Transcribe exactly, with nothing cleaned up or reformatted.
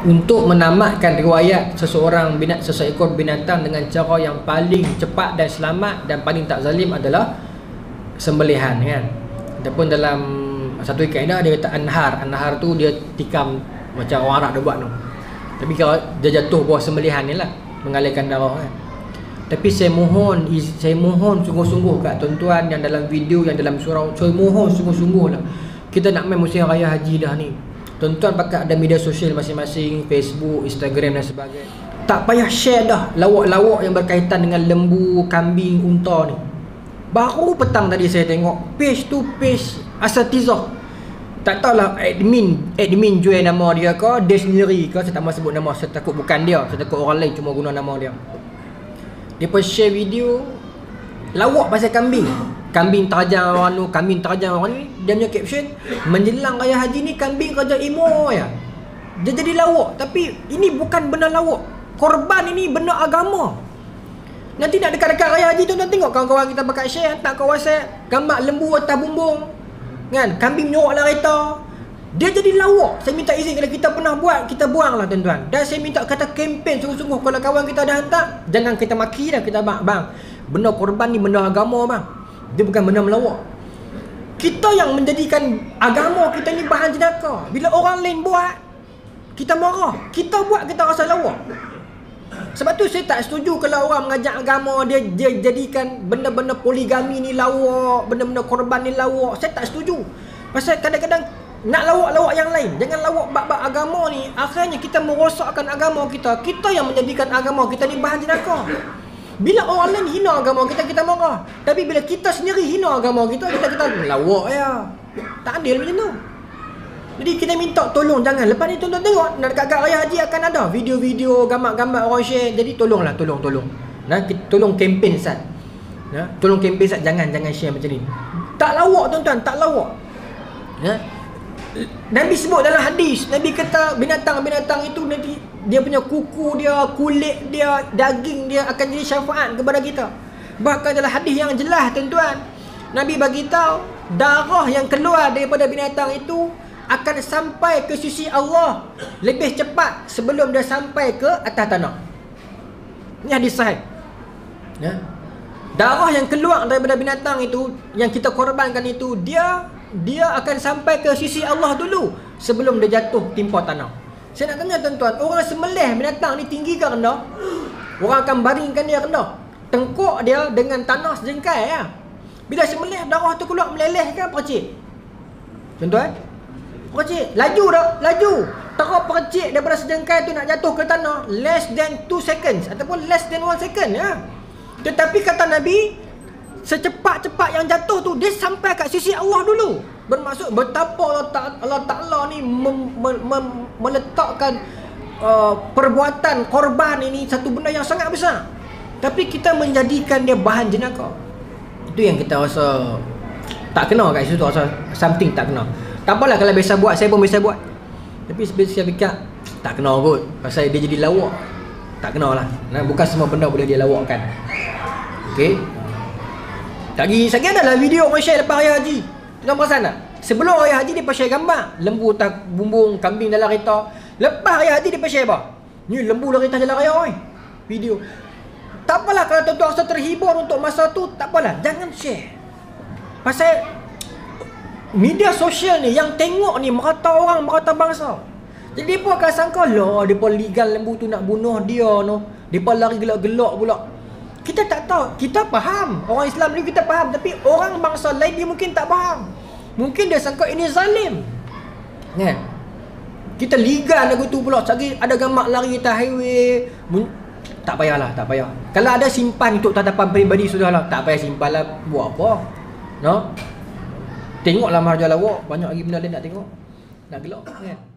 untuk menamatkan riwayat seseorang binat seseekor binatang dengan cara yang paling cepat dan selamat dan paling tak zalim adalah sembelihan, kan. Ataupun dalam satu kaedah dia kata anhar. Anhar tu dia tikam macam orang Arab dia buat tu. Tapi kalau dia jatuh bawah sembelihan ni lah, mengalirkan darah, kan. Tapi saya mohon, saya mohon sungguh-sungguh kat tuan-tuan yang dalam video, yang dalam surau, saya mohon sungguh-sungguh lah, kita nak main musim raya haji dah ni. Tuan-tuan pakai ada media sosial masing-masing, Facebook, Instagram dan sebagainya. Tak payah share dah lawak-lawak yang berkaitan dengan lembu, kambing, unta ni. Baru petang tadi saya tengok page tu page Asatizah. Tak tahulah admin admin jual nama dia ke, dia sendiri ke, saya tak mahu sebut nama, saya takut bukan dia, saya takut orang lain cuma guna nama dia. Dia pun share video lawak pasal kambing. Kambing terajang orang tu, kambing terajang orang ni. Dia punya caption, menjelang raya haji ni kambing kerja emo ya. Dia jadi lawak, tapi ini bukan benda lawak. Korban ini benda agama. Nanti nak dekat-dekat raya haji tu, tengok kawan-kawan kita pakai share, hantar ke WhatsApp, gambar lembu atas bumbung, kan, kambing menyorok dalam kereta. Dia jadi lawak. Saya minta izin, kalau kita pernah buat, kita buang lah tuan-tuan. Dan saya minta kata kempen sungguh-sungguh, kalau kawan kita dah hantar, jangan kita maki dah, kita bang, bang, benda korban ni benda agama bang. Dia bukan benda melawak. Kita yang menjadikan agama kita ni bahan jenaka. Bila orang lain buat, kita marah. Kita buat, kita rasa lawak. Sebab tu saya tak setuju kalau orang mengajar agama, dia, dia jadikan benda-benda poligami ni lawak, benda-benda korban ni lawak. Saya tak setuju. Pasal kadang-kadang nak lawak-lawak yang lain. Jangan lawak bab-bab agama ni. Akhirnya kita merosakkan agama kita. Kita yang menjadikan agama kita ni bahan jenaka. Bila orang lain hina agama kita, kita marah. Tapi bila kita sendiri hina agama kita, kita kata lawak ya. Tak adil macam tu. Jadi kita minta tolong, jangan. Lepas ni tuan-tuan tengok, nak dekat raya haji akan ada video-video, gambar-gambar orang share. Jadi tolonglah, tolong, tolong. Nah, kita tolong kempen Ustaz. Nah, tolong kempen Ustaz, jangan jangan share macam ni. Tak lawak tuan-tuan, tak lawak. Ya. Nabi sebut dalam hadis, Nabi kata binatang-binatang itu nanti dia punya kuku dia, kulit dia, daging dia akan jadi syafaat kepada kita. Bahkan dalam hadis yang jelas tuan-tuan, Nabi bagi tahu darah yang keluar daripada binatang itu akan sampai ke sisi Allah lebih cepat sebelum dia sampai ke atas tanah. Ini hadis sahih. Ya. Darah yang keluar daripada binatang itu, yang kita korbankan itu, dia dia akan sampai ke sisi Allah dulu sebelum dia jatuh timpa tanah. Saya nak tanya tuan-tuan, orang sembelih binatang ni tinggi ke rendah? Orang akan baringkan dia rendah. Tengkuk dia dengan tanah sejengkai ya. Bila sembelih, darah tu keluar meleleh ke percik? Tuan-tuan, percik, laju dah, laju. Darah percik daripada sejengkai tu nak jatuh ke tanah less than two seconds ataupun less than one second ya. Tetapi kata Nabi, secepat-cepat yang jatuh tu dia sampai kat sisi Allah dulu. Bermaksud betapa Allah Ta'ala, Allah Ta'ala ni mem, mem, mem, meletakkan uh, perbuatan korban ini satu benda yang sangat besar. Tapi kita menjadikan dia bahan jenaka. Itu yang kita rasa tak kena kat situ, rasa something tak kena. Tak apalah kalau biasa buat, saya pun biasa buat. Tapi saya fikir tak kena kot, pasal dia jadi lawak. Tak kena lah. Nah, bukan semua benda boleh dia lawakkan. Okay. Lagi, lagi adalah video orang share lepas raya haji. Tuan perasan tak? Sebelum raya haji dia share gambar lembu tak bumbung, kambing dalam kereta. Lepas raya haji dia share apa? Ni lembu dalam kereta jalan raya oi. Video. Tak apalah kalau tuan-tuan rasa terhibur untuk masa tu, tak apalah, jangan share. Pasal media sosial ni yang tengok ni merata orang, merata bangsa. Jadi depa akan sangka lah depa legal lembu tu nak bunuh dia no. Depa lari gelak-gelak pula. Kita tak tahu, kita faham. Orang Islam ni kita faham, tapi orang bangsa lain dia mungkin tak faham. Mungkin dia sangka ini zalim. Kan? Kita legal lagu tu pula, cari ada gambar lari atas highway. Tak payahlah, tak payah. Kalau ada simpan untuk tatapan peribadi sudahlah, tak payah simpanlah, buat apa? No? Tengoklah marjah lawak, banyak lagi benda lain nak tengok. Nak gelak kan?